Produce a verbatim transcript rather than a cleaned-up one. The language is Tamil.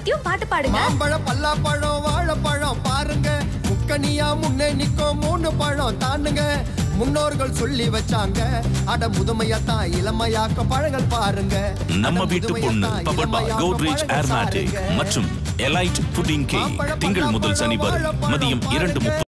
பத்தியும் பாட்டு பாடுங்க. மாம்பழம், பல்லாப்பழம், வாழைப்பழம் பாருங்க. முக்கனியா முன்னே நிக்கும் மூணு பழம் தாண்டுங்க. முன்னோர்கள் சொல்லி வச்சாங்க, அட முதுமையத்தான் இளமையாக்க பழங்கள் பாருங்க. நம்ம வீட்டு பொண்ணு பவர் பாய் கோத்ரேஜ் ஏர்மேட்டிக் மற்றும் எலைட் புட்டிங் கேக் திங்கள் முதல் சனி வரை மதியம் இரண்டு முப்பது